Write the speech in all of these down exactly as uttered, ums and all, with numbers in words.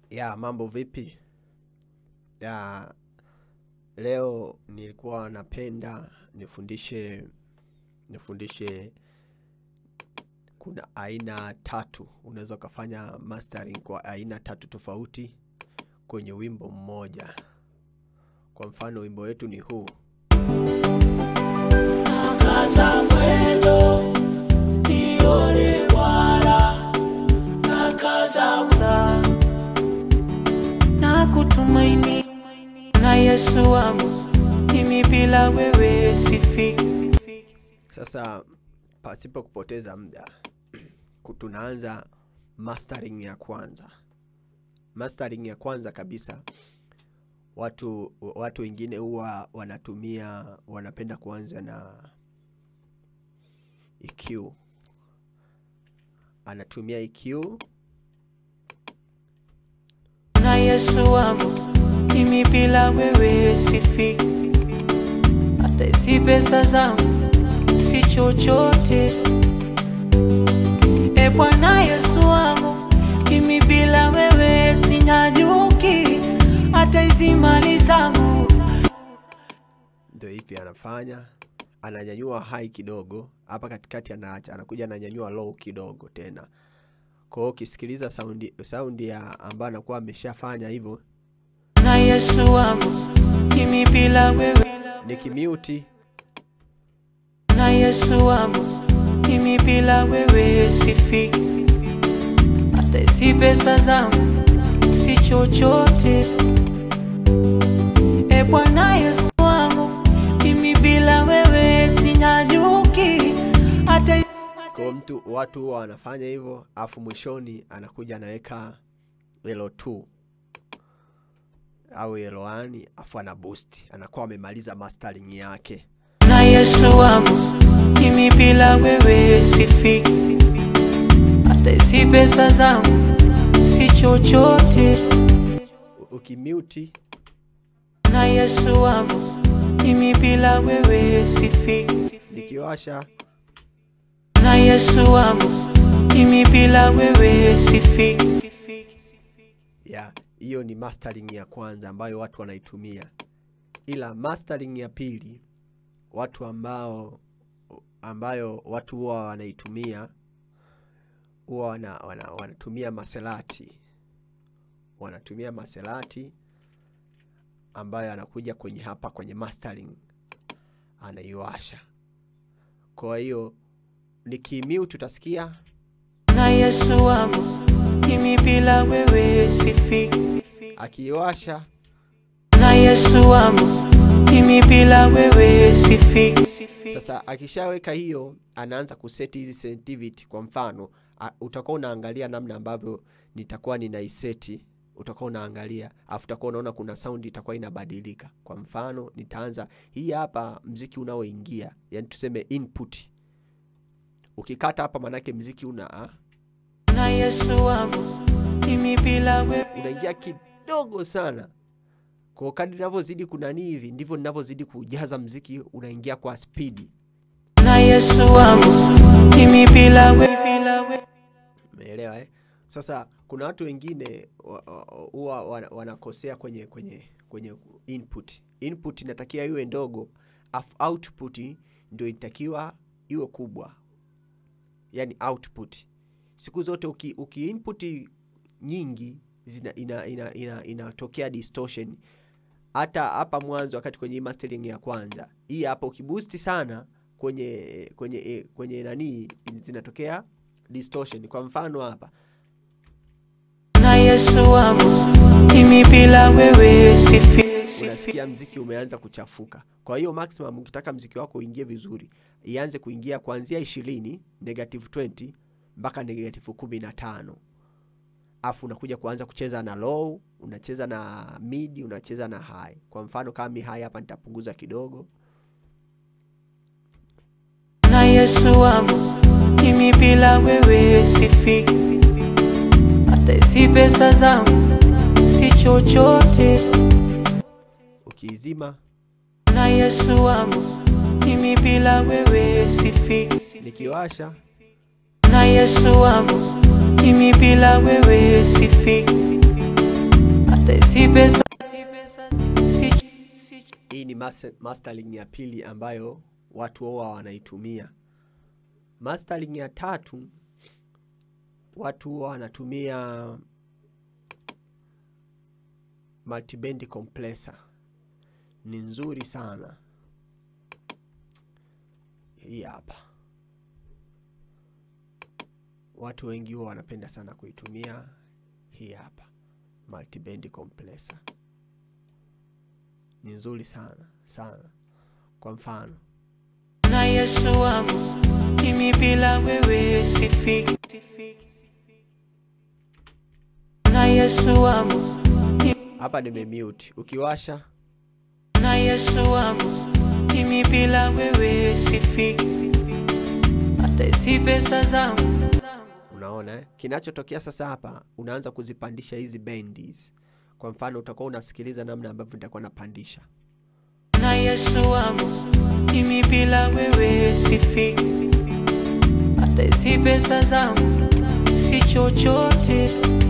Ya mambo vipi? Ya leo nilikuwa napenda nifundishe nifundishe kuna aina tatu. Unaweza kufanya mastering kwa aina tatu tofauti kwenye wimbo mmoja. Kwa mfano wimbo wetu ni huu. Nakaza mwendo nione wala nakaza mza na kutumaini na Yesu wangu mimi bila wewe sifiki. Sasa pasipo kupoteza muda tunaanza mastering ya kwanza. Mastering ya kwanza kabisa watu watu wengine huwa wanatumia wanapenda kuanza na E Q. Anatumia E Q na Yesu wangu mimi bila wewe sifiki. Hata hizi pesa zangu si chochote. E Bwana Yesu wangu mimi bila wewe sinyanyuki. Hata hizi mali zangu. Ndio hivi anafanya, ananyanyua high kidogo, hapa katikati anaacha, anakuja ananyanyua low kidogo tena. Kwa hiyo ukisikiliza sound sound ya ambayo anakuwa ameshafanya hivyo. Na Yesu wangu mimi bila wewe nikimute. Na Yesu wangu mimi bila wewe sifiki. Hata hizi pesa zangu si chochote. E Bwana Yesu wangu mimi bila wewe sinyanyuki. Hata kwa mtu watu wanafanya hivyo, afu mwishoni anakuja anaweka L two au L one afu ana boost, anakuwa amemaliza mastering yake. Na Yesu wangu mimi bila wewe sifiki. Hata hizi pesa zangu si chochote. Ukimute. Na Yesu wangu mimi bila wewe sifiki. Nikiwasha. Na Yesu wangu mimi bila wewe sifiki. Ya, hiyo ni mastering ya kwanza ambayo watu wanaitumia. Ila mastering ya pili watu ambao ambayo watu huwa wanaitumia huwa wana, wana, wanatumia maselati. Wanatumia maselati ambayo anakuja kwenye hapa kwenye mastering anaiwasha. Kwa hiyo nikimute tutasikia na Yesu wangu mimi bila wewe sifiki. Akiwasha na Yesu wangu mimi bila wewe sifiki. Sasa akishaweka hiyo anaanza kuseti hizi sensitivity. Kwa mfano utakuwa unaangalia namna ambavyo nitakuwa ninaiseti. Utakuwa unaangalia afu utakuwa unaona kuna sound itakuwa inabadilika. Kwa mfano nitaanza hii hapa mziki unaoingia, yani tuseme input. Ukikata hapa manake mziki una na Yesu wangu mimi bila wewe unaingia kidogo sana. Kwa kadri ninavyozidi kunani hivi ndivyo ninavyozidi kujaza mziki unaingia kwa speed. Na Yesu wangu mimi bila wewe bila wewe. Umeelewa eh? Sasa kuna watu wengine huwa wanakosea kwenye kwenye kwenye input. Input inatakiwa iwe ndogo, afu output ndio inatakiwa iwe kubwa. Yani output. Siku zote uki, uki input nyingi zina ina ina ina inatokea distortion. Hata hapa mwanzo wakati kwenye mastering ya kwanza, hii hapa ukiboost sana kwenye kwenye kwenye nani zinatokea distortion. Kwa mfano hapa na Yesu wangu mimi bila wewe sifiki. Unasikia mziki umeanza kuchafuka. Kwa hiyo maximum ukitaka mziki wako uingie vizuri, ianze kuingia kuanzia ishirini, negative twenty mpaka negative kumi na tano. Afu unakuja kuanza kucheza na low, unacheza na mid, unacheza na high. Kwa mfano kama mi high hapa nitapunguza kidogo. Na Yesu wangu mimi bila wewe sifiki. Hata hizi pesa zangu si chochote. Ukizima. Na Yesu wangu mimi bila wewe sifiki. Nikiwasha. Na Yesu wangu mimi bila wewe sifiki. Hii ni mastering ya pili ambayo watu wao wanaitumia. Mastering ya tatu watu wanatumia multiband compressor. Ni nzuri sana. Hii hapa. Watu wengi wao wanapenda sana kuitumia hii hapa. Multiband compressor. Ni nzuri sana sana. Kwa mfano, na Yesu wangu, mimi bila wewe sifiki. Na Yesu wangu, hapa nimemute. Ukiwasha, na Yesu wangu, mimi bila wewe sifiki. Hata hizi pesa zangu. Unaona eh? Kinachotokea sasa hapa, unaanza kuzipandisha hizi bendis. Kwa mfano utakuwa unasikiliza namna ambavyo nitakuwa napandisha. Na Yesu wangu, mimi bila wewe sifiki. Hata hizi pesa zangu si chochote.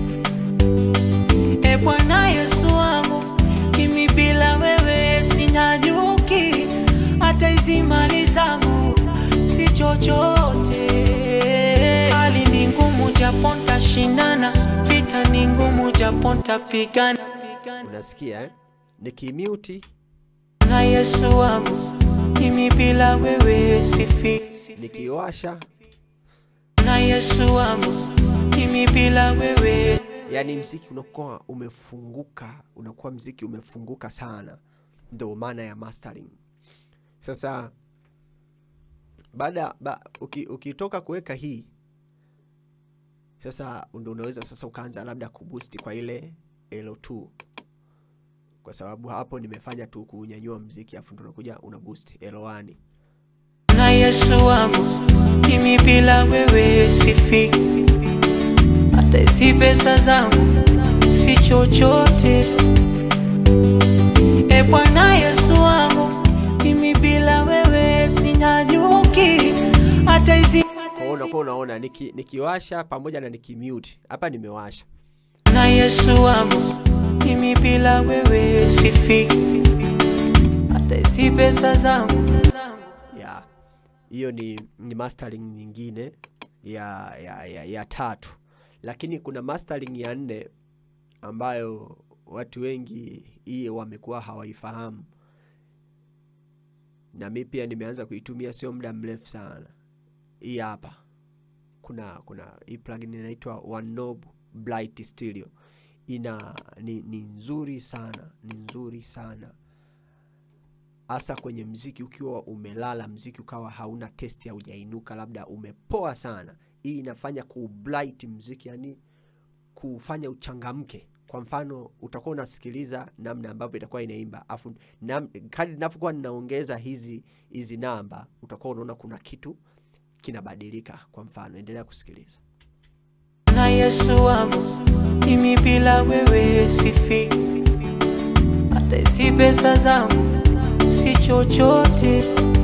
E Bwana Yesu wangu, mimi bila wewe sinyanyuki. Hata hizi mali zangu si chochote. Hali ni ngumu japo nitashindana, vita ni ngumu japo nitapigana. Unasikia eh? Nikimute, na Yesu wangu, mimi bila wewe sifiki. Nikiwasha, na Yesu wangu, mimi bila wewe. Yani mziki unakuwa umefunguka, unakuwa mziki umefunguka sana. Ndio maana ya mastering. Sasa baada ba, ukitoka uki kuweka hii, sasa ndio unaweza sasa ukaanza labda kuboost kwa ile L two. Kwa sababu hapo nimefanya tu kunyanyua mziki, afu ndio unakuja una boost L one. Na Yesu wangu, mimi bila wewe sifiki. Hata hizi pesa zangu si chochote. E Bwana Yesu wangu, mimi bila wewe sinyanyuki. Hata hizi unakuwa unaona niki nikiwasha pamoja na nikimute. Hapa nimewasha. Na Yesu wangu, mimi bila wewe sifiki. Hata hizi pesa zangu. Yeah. Hiyo ni, ni mastering nyingine ya ya ya, ya tatu. Lakini kuna mastering ya nne ambayo watu wengi hii wamekuwa hawaifahamu. Na mimi pia nimeanza kuitumia sio muda mrefu sana. Hii hapa. Kuna kuna hii plugin inaitwa One Knob Bright Stereo. Ina ni, ni nzuri sana, ni nzuri sana. Asa kwenye mziki ukiwa umelala, mziki ukawa hauna test ya hujainuka, labda umepoa sana. Hii inafanya ku bright mziki, yani kufanya uchangamke. Kwa mfano utakuwa unasikiliza namna ambavyo itakuwa inaimba, afu nam, kadri ninapokuwa ninaongeza hizi hizi namba, utakuwa unaona kuna kitu kinabadilika. Kwa mfano endelea kusikiliza. Na Yesu wangu, mimi bila wewe sifiki. Hata hizi pesa zangu si chochote.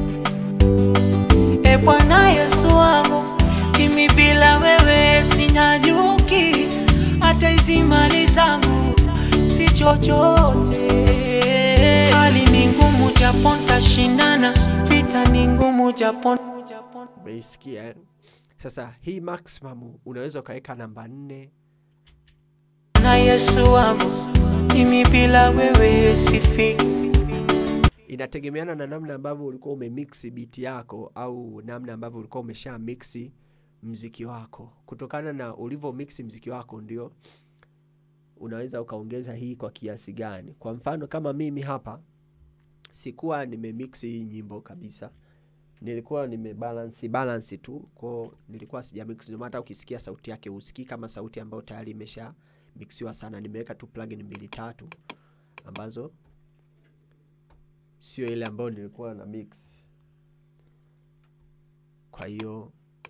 E Bwana Yesu wangu, mimi bila wewe sinyanyuki. Hata hizi mali zangu si chochote. Hali ni ngumu japo nitashindana, vita ni ngumu japo. Umesikia eh? Sasa hii maximum unaweza kaweka namba nne. Na Yesu wangu, mimi bila wewe sifiki. Inategemeana na namna ambavyo ulikuwa umemix beat yako au namna ambavyo ulikuwa umesha mix mziki wako. Kutokana na ulivyo mix mziki wako ndio unaweza ukaongeza hii kwa kiasi gani. Kwa mfano kama mimi hapa sikuwa nimemix hii nyimbo kabisa. Nilikuwa nimebalance balance tu, kwa nilikuwa sijamix. Ndio maana ukisikia sauti yake usikii kama sauti ambayo tayari imesha mixiwa sana. Nimeweka tu plugin mbili tatu ambazo sio ile ambayo nilikuwa na mix. Kwa hiyo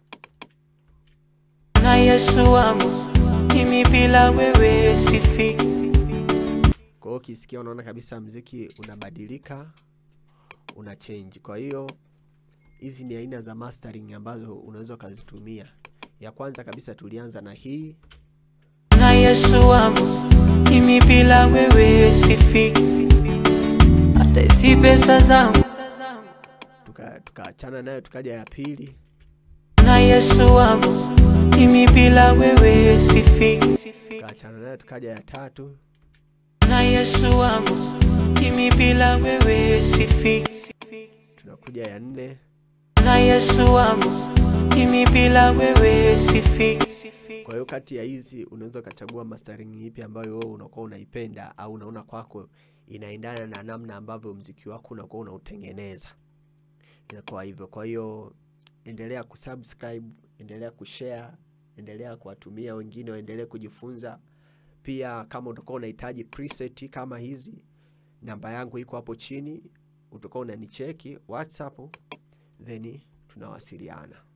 na Yesu wangu, mimi bila wewe sifiki. Kwa hiyo ukisikia unaona kabisa muziki unabadilika, una change. Kwa hiyo hizi ni aina za mastering ambazo unaweza kuzitumia. Ya kwanza kabisa tulianza na hii. Na Yesu wangu, Mimi bila wewe sifiki hata hizi pesa zangu. Tuka tukaachana nayo tukaja ya pili. Na Yesu wangu, mimi bila wewe sifiki. Tukaachana nayo tukaja ya tatu. Na Yesu wangu, mimi bila wewe sifiki. Tunakuja ya nne. Na Yesu wangu, mimi bila wewe sifiki. Kwa hiyo kati ya hizi unaweza kuchagua mastering ipi ambayo wewe unakuwa unaipenda au unaona kwako inaendana na namna ambavyo muziki wako unakuwa unautengeneza. Inakuwa hivyo. Kwa hiyo endelea kusubscribe, endelea kushare, endelea kuwatumia wengine waendelee kujifunza. Pia kama utakuwa unahitaji preset kama hizi, namba yangu iko hapo chini, utakuwa unanicheki WhatsApp, then tunawasiliana.